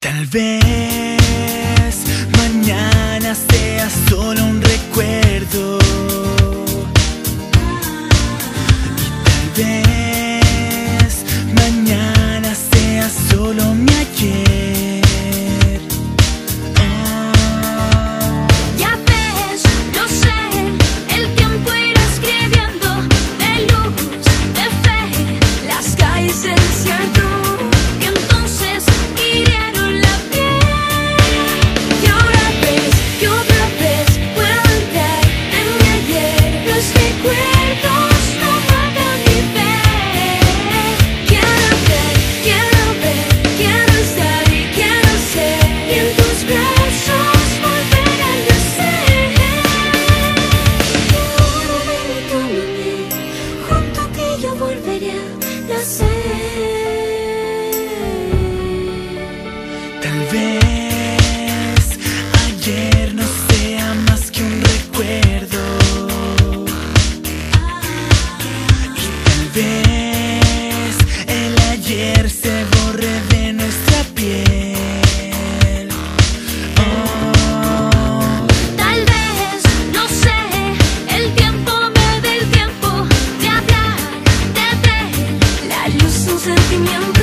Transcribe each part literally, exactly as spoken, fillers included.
Tal vez mañana sea solo un recuerdo, y tal vez mañana sea solo mi ayer. Oh. Ya ves, no sé, el tiempo irá escribiendo de luz, de fe, las calles del desierto. Tal vez ayer no sea más que un recuerdo, y tal vez el ayer se borre de nuestra piel. Oh. Tal vez, no sé, el tiempo me dé el tiempo de hablar, de ver la luz, un sentimiento.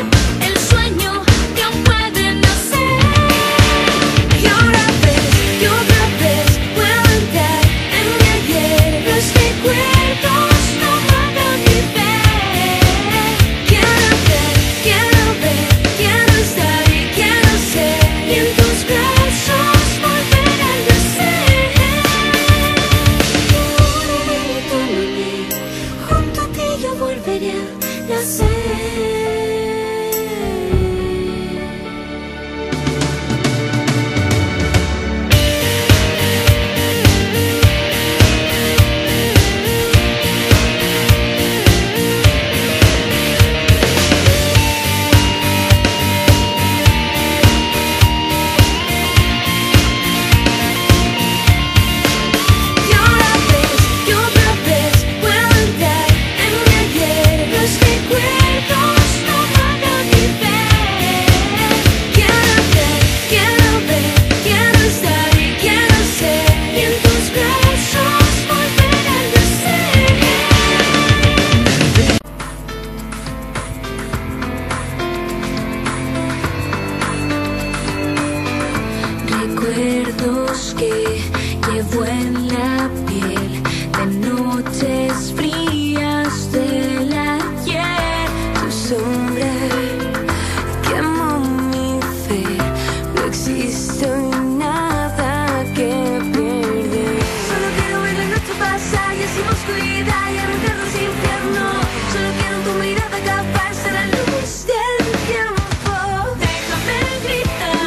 Recuerdos que llevo en la piel de noches frías del ayer. Tu sombra quemó mi fe, no existe nada que perder. Solo quiero ver la noche pasar y sin oscuridad y arrancarnos infierno. Solo quiero tu mirada capaz de la luz del tiempo. Déjame gritar.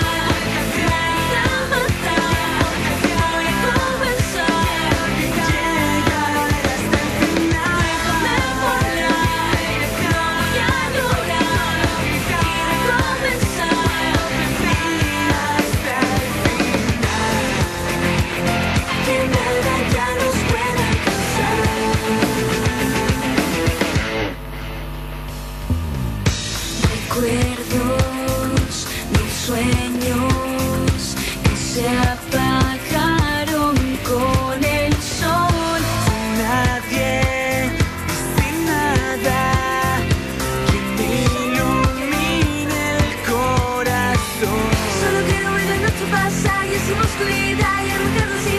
Recuerdos, mis sueños que se apagaron con el sol. Sin nadie, sin nada que me ilumine el corazón. Solo quiero ver la noche pasar y sin oscuridad y arrancarnos.